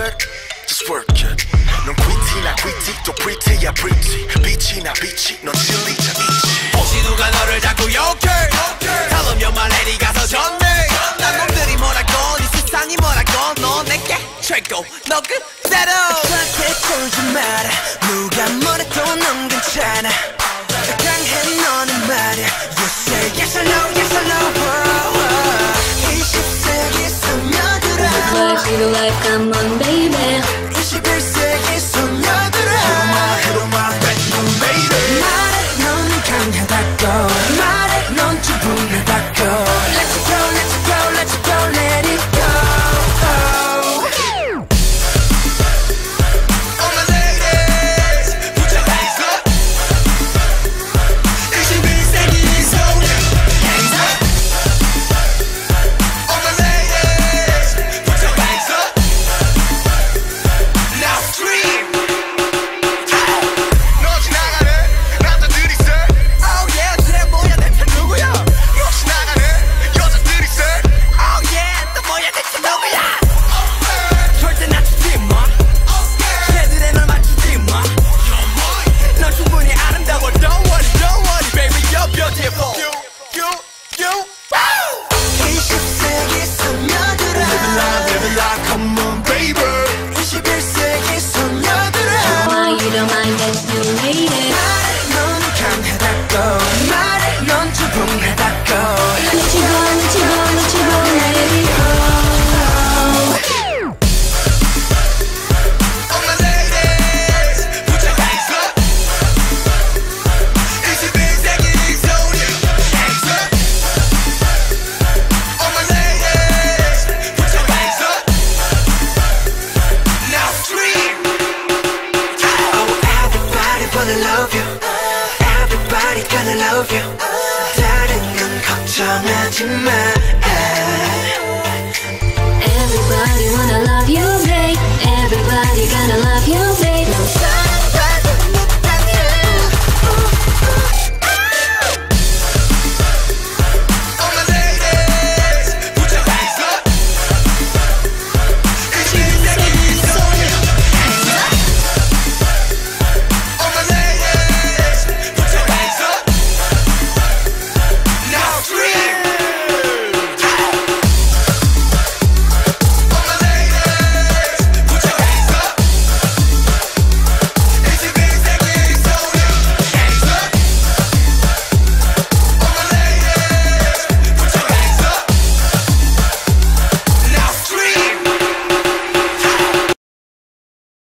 it, just work it. 넌 quity나 quity, 또 pretty야 pretty. 빛이나 빛이, 넌 진리자 있지. 혹시 누가 너를 자꾸 욕해? Tell them you're my lady 가서 전해. 난 놈들이 뭐라고, 이 세상이 뭐라고. 너 내게 최고, 너 그대로. 그렇게 굴지 마라. 누가 뭐래도 넌 괜찮아. 강해 너는 말야. You say yes or no, yes or no. 20세기 소녀들아. Feel like come on baby. 21세기 소녀들아. Hit on my bedroom baby. 말해 넌 강하다고. 말해 넌 충분하다고. Let's go, let's go, let's go, let it go. All my ladies, put your hands up. 21세기 소녀, hands up. All my ladies, put your hands up. Now scream. 너 지나가네, 남자들이 say. Oh yeah, 쟤 뭐야 대체 누구야? 혹시 나가네, 여자들이 say. Oh yeah, 너 뭐야 대체 누구야? 절대 낮추지 마. 쟤들의 널 맞추지 마. 넌 충분히 아름다워. Don't worry, baby, you're beautiful. You. 20세기 소녀들아. Live it like, come on, baby. 21세기 소녀들아. Why you don't mind that you made it. 말해 넌 강하다고. 말해 넌 충분하다고. Let you go, let you go, let you go, let it go. All my ladies, put your hands up. 21세기 소녀, hands up. All my ladies, put your hands up. Now scream. Oh, everybody wanna love you. Everybody gonna love you. 다른 건 걱정하지 마.